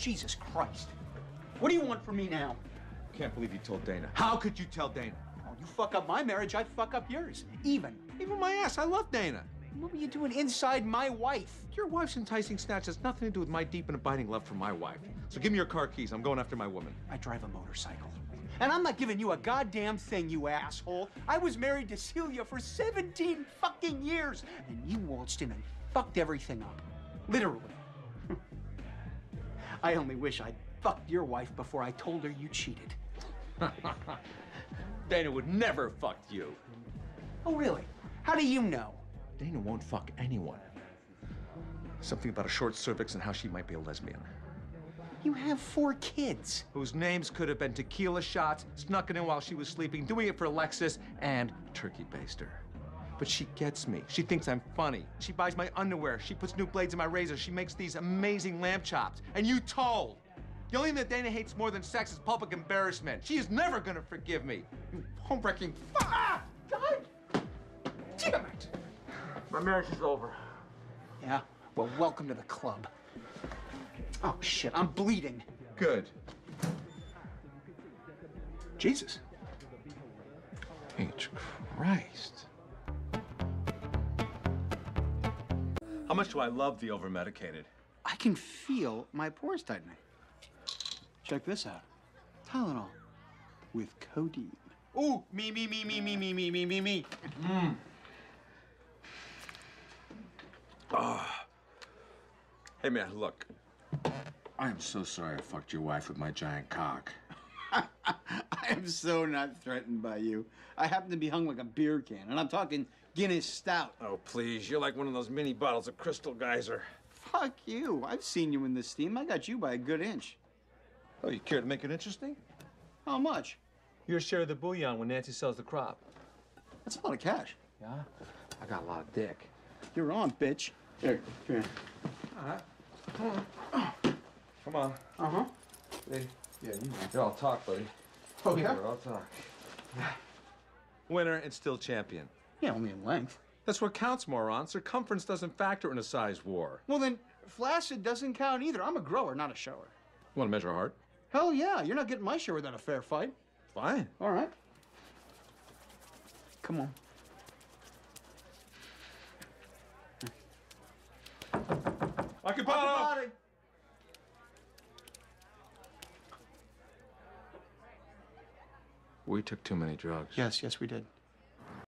Jesus Christ. What do you want from me now? Can't believe you told Dana. How could you tell Dana? Oh, you fuck up my marriage, I'd fuck up yours. Even my ass. I love Dana. What were you doing inside my wife? Your wife's enticing snatch has nothing to do with my deep and abiding love for my wife. So give me your car keys. I'm going after my woman. I drive a motorcycle. And I'm not giving you a goddamn thing, you asshole. I was married to Celia for 17 fucking years. And you waltzed in and fucked everything up. Literally. I only wish I'd fucked your wife before I told her you cheated. Dana would never fuck you. Oh, really? How do you know? Dana won't fuck anyone. Something about a short cervix and how she might be a lesbian. You have 4 kids. Whose names could have been tequila shots, snuck it in while she was sleeping, doing it for Alexis, and turkey baster. But she gets me. She thinks I'm funny. She buys my underwear. She puts new blades in my razor. She makes these amazing lamb chops. And you told. The only thing that Dana hates more than sex is public embarrassment. She is never gonna forgive me. You home-wrecking fuck! God damn it! My marriage is over. Yeah? Well, welcome to the club. Oh, shit, I'm bleeding. Good. Jesus. H. Christ. How much do I love the overmedicated? I can feel my pores tightening. Check this out. Tylenol with codeine. Ooh, me. Hey, man, look. I am so sorry I fucked your wife with my giant cock. I am so not threatened by you. I happen to be hung like a beer can, and I'm talking Guinness Stout. Oh, please. You're like one of those mini bottles of Crystal Geyser. Fuck you. I've seen you in this steam. I got you by a good inch. Oh, you care to make it interesting? How much? Your share of the bouillon when Nancy sells the crop. That's a lot of cash. Yeah? I got a lot of dick. You're on, bitch. Here, come here. All right. Come on. Come on. Uh-huh. Hey, yeah, you all talk, buddy. Oh, yeah? I'll talk. Winner and still champion. Yeah, only in length. That's what counts, moron. Circumference doesn't factor in a size war. Well, then, flaccid doesn't count either. I'm a grower, not a shower. Want to measure heart? Hell yeah. You're not getting my share without a fair fight. Fine. All right. Come on. Occupado! We took too many drugs. Yes, we did.